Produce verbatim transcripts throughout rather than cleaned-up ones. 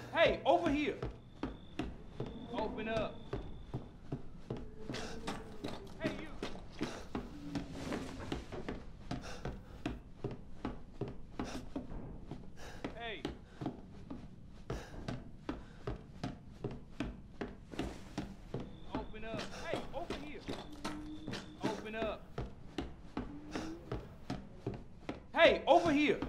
Hey, over here. Open up. Hey, you. Hey. Open up. Hey, over here. Open up. Hey, over here.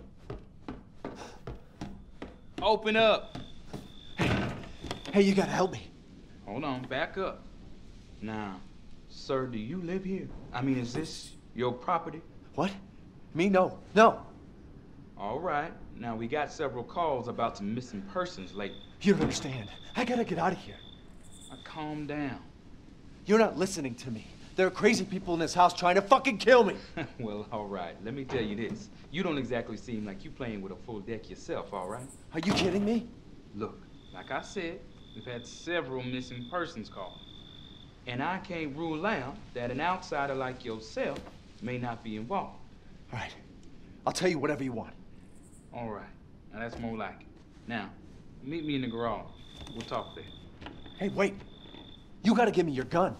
Open up. Hey, hey, you gotta help me. Hold on, back up. Now, sir, do you live here? I mean, is this your property? What? Me? No, no. All right. Now, we got several calls about some missing persons lately. You don't understand. I gotta get out of here. Now, calm down. You're not listening to me. There are crazy people in this house trying to fucking kill me. Well, all right. Let me tell you this. You don't exactly seem like you playing with a full deck yourself, all right? Are you kidding me? Look, like I said, we've had several missing persons calls. And I can't rule out that an outsider like yourself may not be involved. All right. I'll tell you whatever you want. All right. Now, that's more like it. Now, meet me in the garage. We'll talk there. Hey, wait. You gotta give me your gun.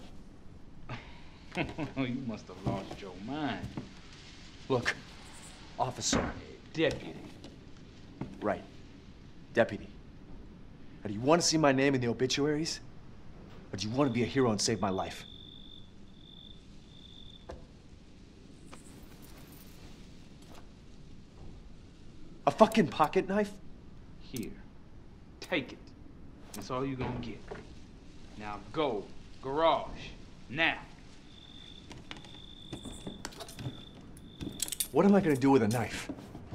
You must have lost your mind. Look, officer. Deputy. Right. Deputy. Now, do you want to see my name in the obituaries? Or do you want to be a hero and save my life? A fucking pocket knife? Here. Take it. That's all you're gonna get. Now go. Garage. Now. What am I gonna do with a knife?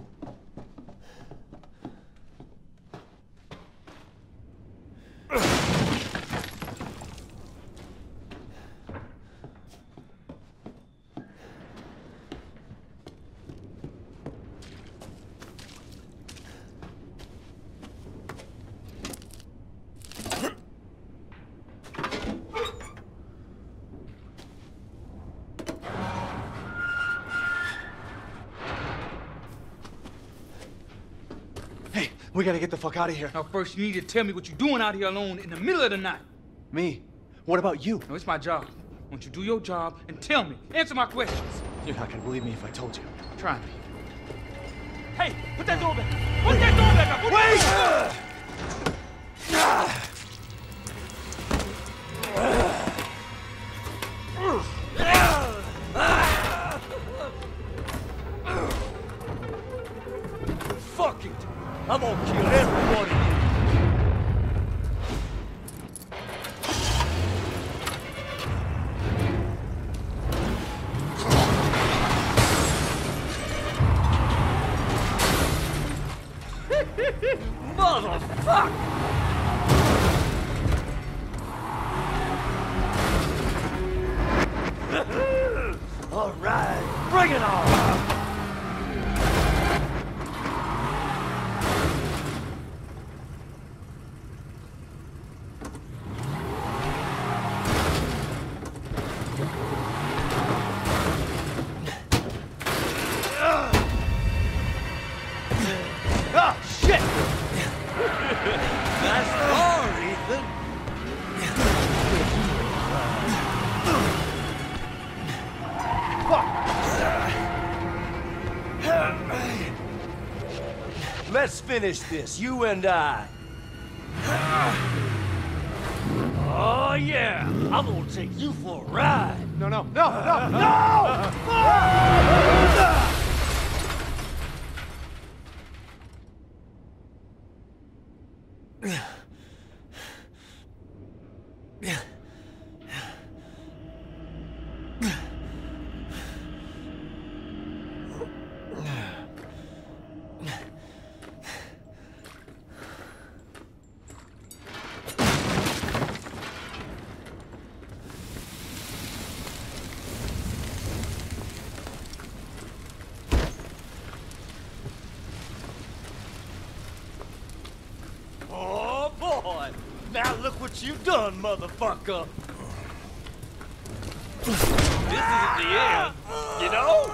We gotta get the fuck out of here. Now first you need to tell me what you're doing out here alone in the middle of the night. Me? What about you? No, it's my job. Why don't you do your job and tell me? Answer my questions. You're not gonna believe me if I told you. Try me. Hey, put that door back. Put that door back up. Put Wait! Fuck it! I'm gonna kill every one of you! Motherfucker! All right, bring it on! Let's finish this, you and I. Oh, yeah. I'm gonna take you for a ride. No, no, no, no, no! Now look what you've done, motherfucker! This isn't the end, you know?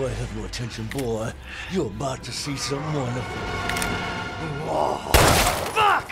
I have your attention, boy, you're about to see some wonderful. Oh, fuck!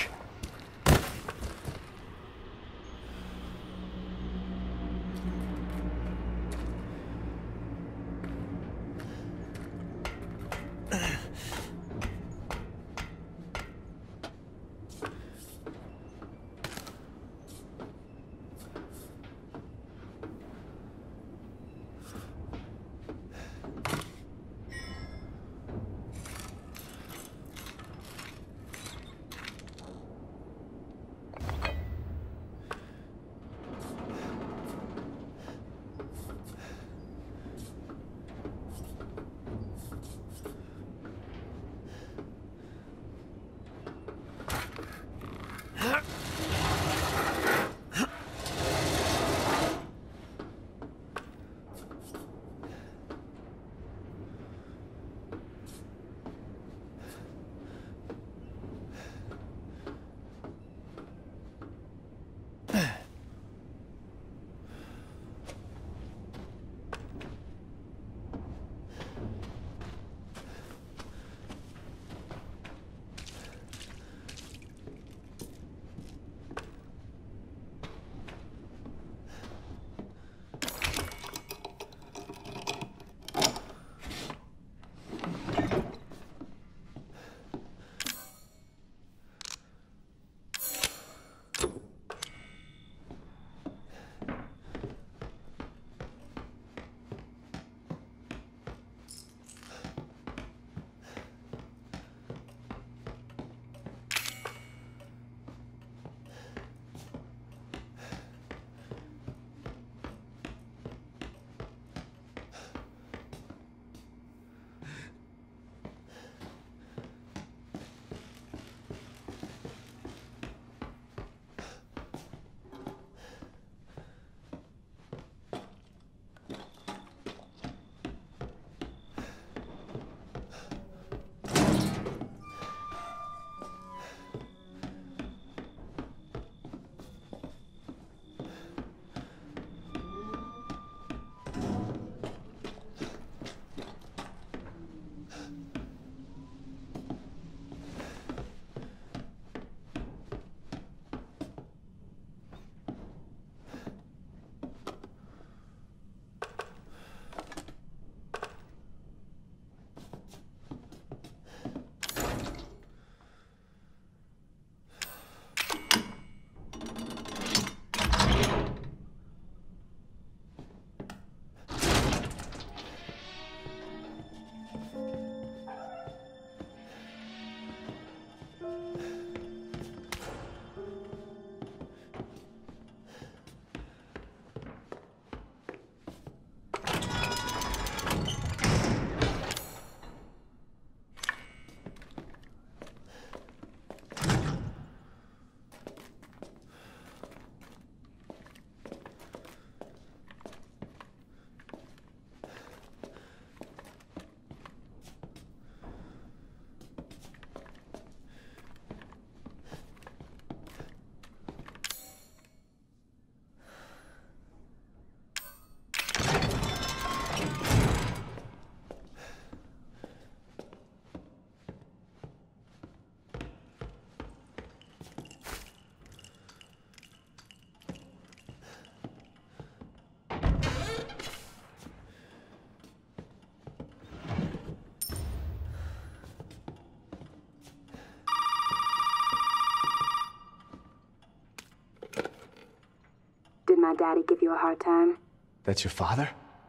Did my daddy give you a hard time? That's your father?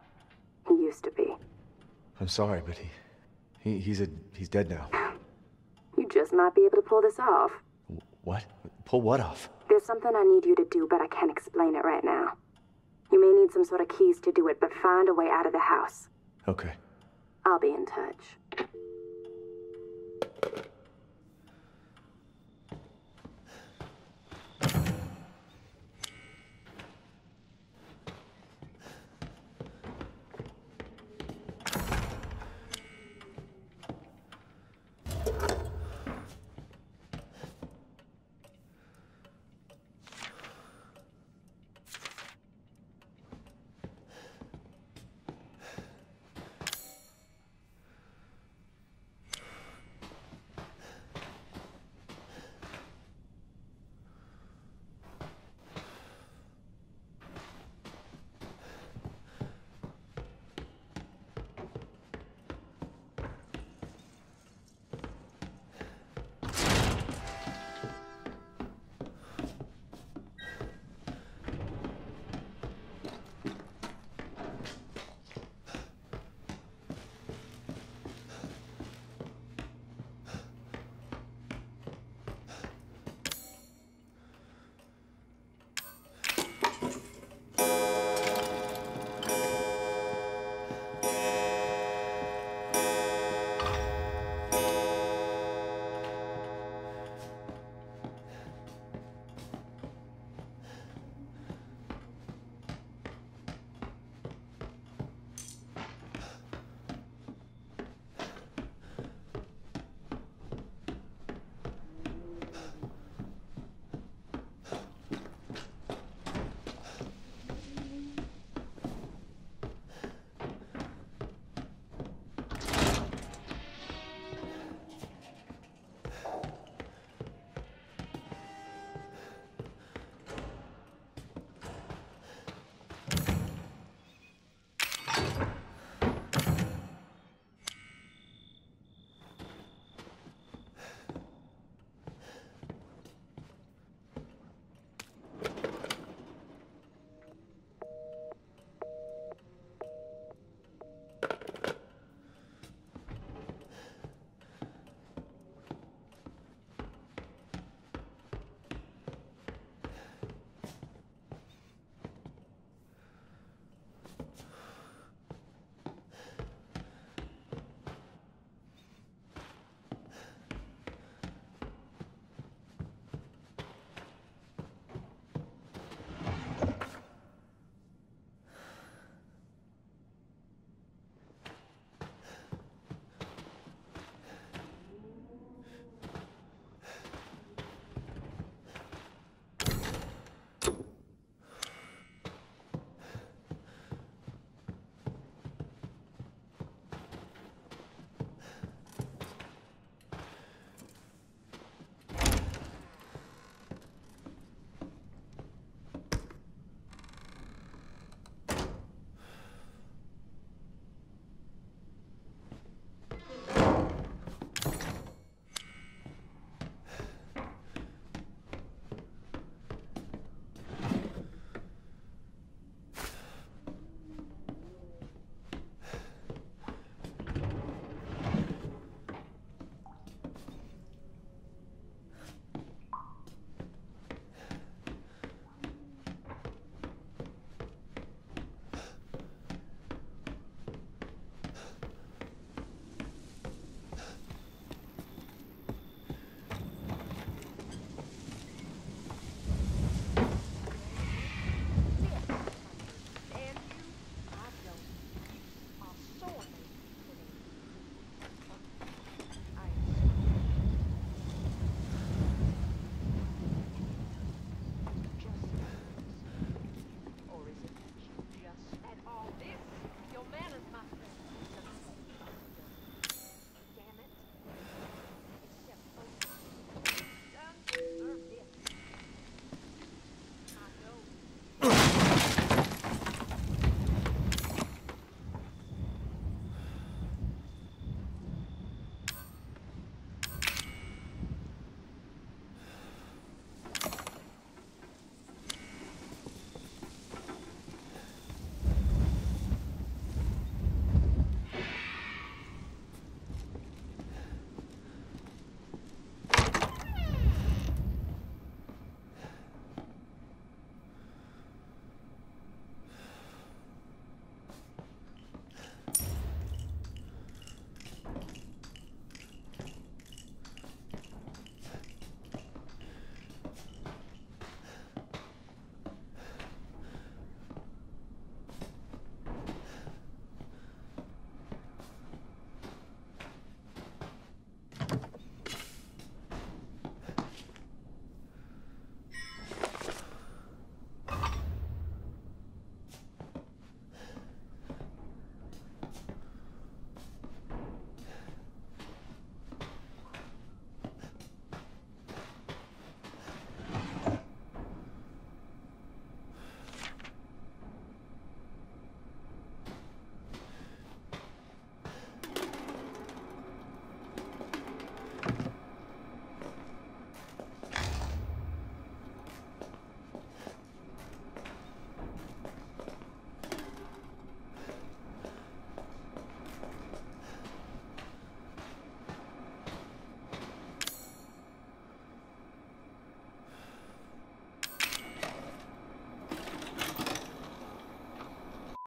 He used to be. I'm sorry, but he, he he's a he's dead now. You just might be able to pull this off. What? Pull what off? There's something I need you to do, but I can't explain it right now. You may need some sort of keys to do it, but find a way out of the house. Okay. I'll be in touch.